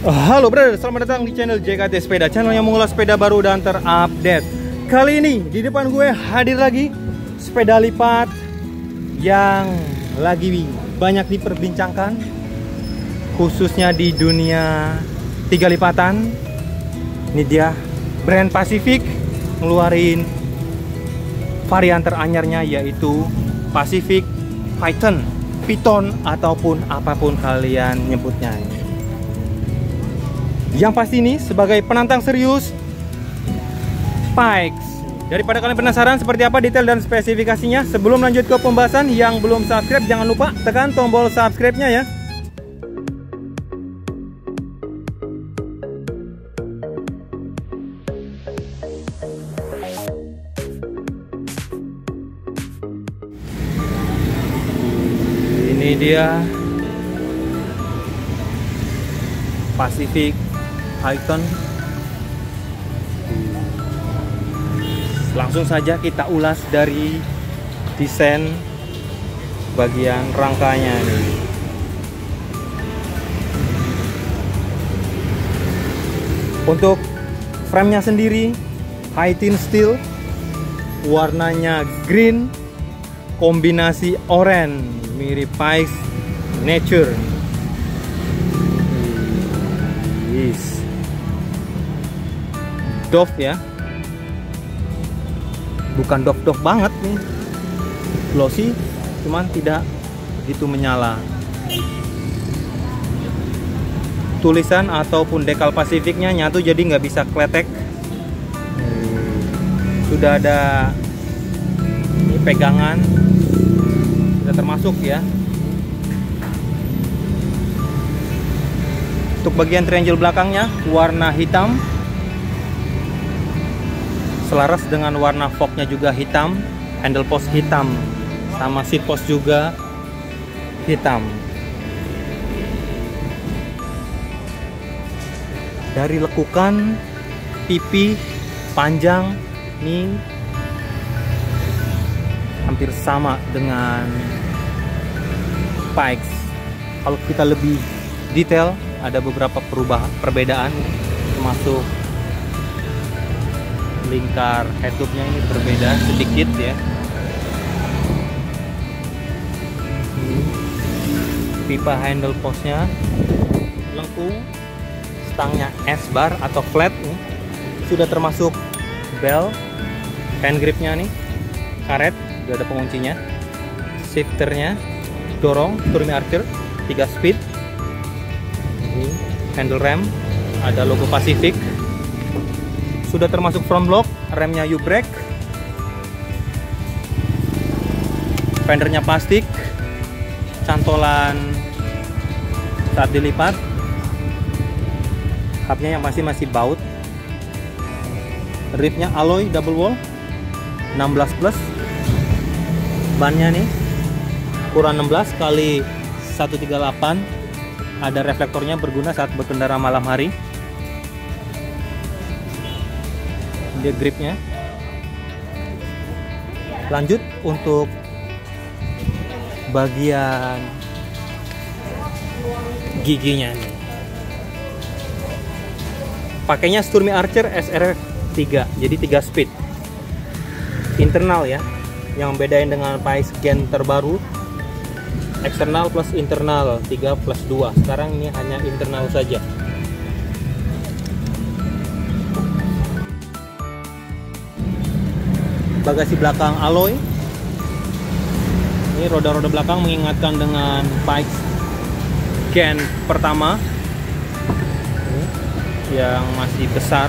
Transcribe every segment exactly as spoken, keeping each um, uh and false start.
Halo brother, selamat datang di channel J K T Sepeda, channel yang mengulas sepeda baru dan terupdate. Kali ini di depan gue hadir lagi sepeda lipat yang lagi banyak diperbincangkan, khususnya di dunia tiga lipatan. Ini dia brand Pacific ngeluarin varian teranyarnya, yaitu Pacific Python, Python ataupun apapun kalian nyebutnya. Yang pasti ini sebagai penantang serius Pikes. Daripada kalian penasaran seperti apa detail dan spesifikasinya, sebelum lanjut ke pembahasan, yang belum subscribe jangan lupa tekan tombol subscribe-nya ya. Ini dia Pacific Python. Langsung saja kita ulas dari desain bagian rangkanya nih. Untuk frame-nya sendiri high thin steel, warnanya green kombinasi orange, mirip Pikes Nature. Yes. Doff ya, bukan doff-doff banget nih, glossy cuman tidak begitu menyala. Tulisan ataupun dekal Pacificnya nyatu, jadi nggak bisa kletek. Sudah ada ini pegangan, sudah termasuk ya. Untuk bagian triangle belakangnya warna hitam, selaras dengan warna forknya juga hitam, handle post hitam, sama seat post juga hitam. Dari lekukan pipi panjang ini hampir sama dengan Pikes. Kalau kita lebih detail, ada beberapa perubahan perbedaan, termasuk lingkar headtube-nya ini berbeda sedikit ya. Pipa handle postnya lengkung, stangnya S-bar atau flat nih. Sudah termasuk bel, hand gripnya nih karet, sudah ada penguncinya. Shifternya dorong Sturmy Archer tiga speed. Handle rem ada logo Pacific, sudah termasuk front block, remnya U-brake, fendernya plastik, cantolan saat dilipat, hubnya yang masih masih baut, ribnya alloy double wall enam belas plus, bannya nih ukuran enam belas kali seratus tiga puluh delapan. Ada reflektornya, berguna saat berkendara malam hari. Dia gripnya. Lanjut untuk bagian giginya nih. Pakainya Sturmy Archer S R tiga, jadi tiga speed. Internal ya, yang bedain dengan Pikes gen terbaru. Eksternal plus internal tiga plus dua. Sekarang ini hanya internal saja. Bagasi belakang alloy. Ini roda-roda belakang mengingatkan dengan Pikes gen pertama yang masih besar.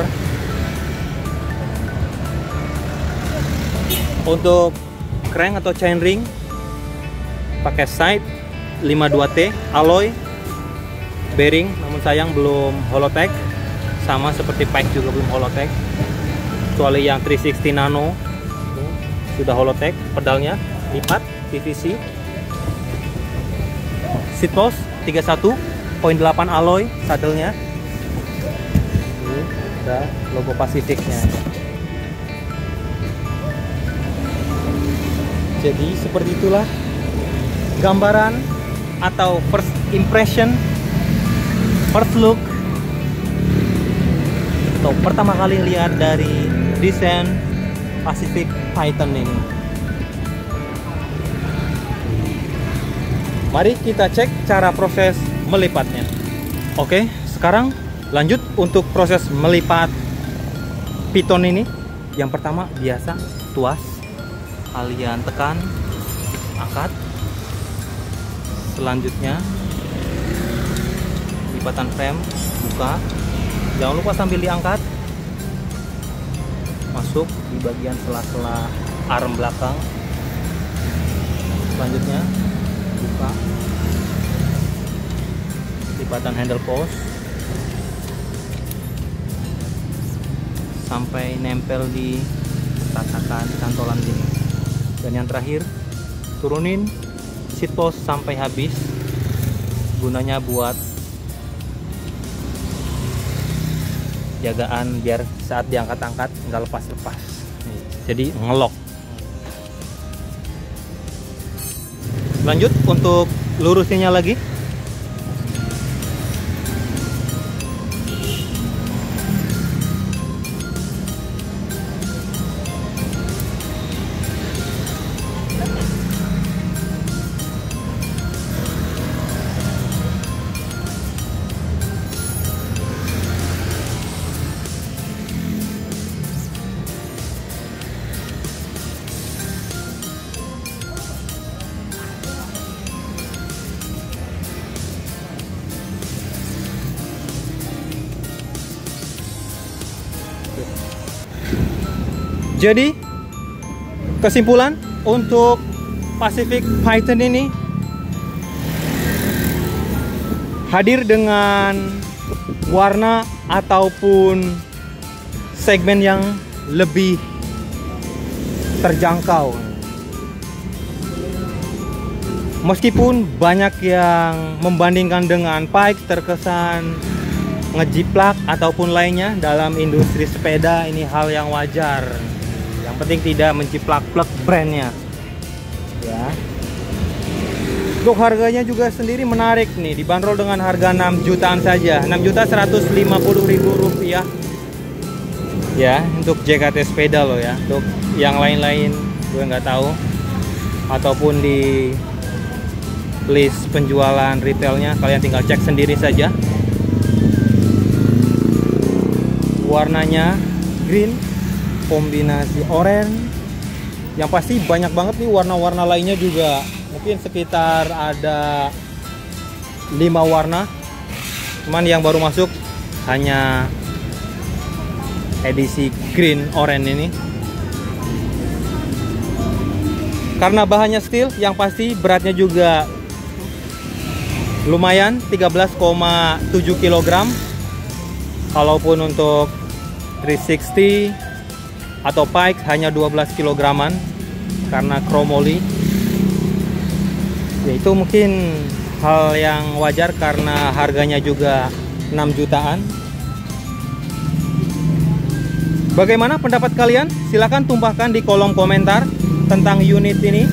Untuk crank atau chainring pakai side lima puluh dua T alloy, bearing namun sayang belum Holotech, sama seperti Pikes juga belum Holotech, kecuali yang tiga enam nol Nano sudah Holotech. Pedalnya lipat P V C, seat post tiga puluh satu koma delapan alloy, sadelnya ini ada logo Pacificnya. Jadi seperti itulah gambaran atau first impression, first look atau pertama kali lihat dari desain Pacific Python ini. Mari kita cek cara proses melipatnya. Oke, sekarang lanjut untuk proses melipat Python ini. Yang pertama biasa tuas, kalian tekan, angkat. Selanjutnya lipatan frame, buka. Jangan lupa sambil diangkat, masuk di bagian sela-sela arm belakang. Selanjutnya buka lipatan handle post sampai nempel di tatakan cantolan gini. Dan yang terakhir, turunin seat post sampai habis, gunanya buat jagaan biar saat diangkat-angkat nggak lepas-lepas. Jadi ngelok. Lanjut untuk lurusinnya lagi. Jadi kesimpulan untuk Pacific Python ini hadir dengan warna ataupun segmen yang lebih terjangkau. Meskipun banyak yang membandingkan dengan Pikes terkesan ngejiplak ataupun lainnya dalam industri sepeda, ini hal yang wajar. Yang penting tidak menciplak-plak brandnya ya. Untuk harganya juga sendiri menarik nih, dibanderol dengan harga enam jutaan saja, enam juta seratus lima puluh ribu rupiah ya, untuk J K T sepeda loh ya. Untuk yang lain-lain gue nggak tahu, ataupun di list penjualan retailnya kalian tinggal cek sendiri saja. Warnanya green kombinasi oranye. Yang pasti banyak banget nih warna-warna lainnya juga, mungkin sekitar ada lima warna, cuman yang baru masuk hanya edisi green oranye ini. Karena bahannya steel, yang pasti beratnya juga lumayan, tiga belas koma tujuh kilogram. Kalaupun untuk tiga enam nol atau Pikes hanya dua belas kilograman karena chromoli. Ya, itu mungkin hal yang wajar karena harganya juga enam jutaan. Bagaimana pendapat kalian? Silahkan tumpahkan di kolom komentar tentang unit ini.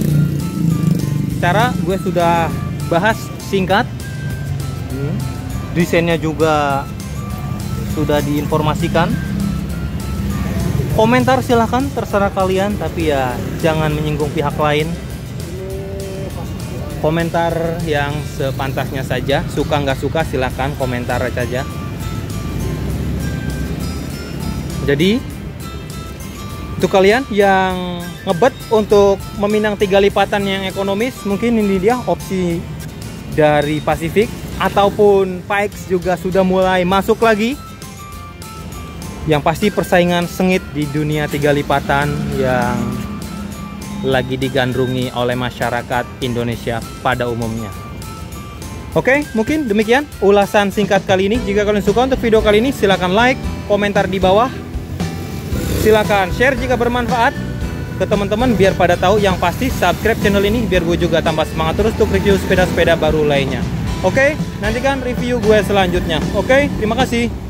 Cara gue sudah bahas singkat, desainnya juga sudah diinformasikan. Komentar silahkan, terserah kalian, tapi ya jangan menyinggung pihak lain. Komentar yang sepantasnya saja, suka nggak suka silahkan komentar saja. Jadi untuk kalian yang ngebet untuk meminang tiga lipatan yang ekonomis, mungkin ini dia opsi dari Pacific. Ataupun Pikes juga sudah mulai masuk lagi. Yang pasti persaingan sengit di dunia tiga lipatan yang lagi digandrungi oleh masyarakat Indonesia pada umumnya. Oke, mungkin demikian ulasan singkat kali ini. Jika kalian suka untuk video kali ini, silahkan like, komentar di bawah. Silahkan share jika bermanfaat ke teman-teman biar pada tahu. Yang pasti subscribe channel ini biar gue juga tambah semangat terus untuk review sepeda-sepeda baru lainnya. Oke, nantikan review gue selanjutnya. Oke, terima kasih.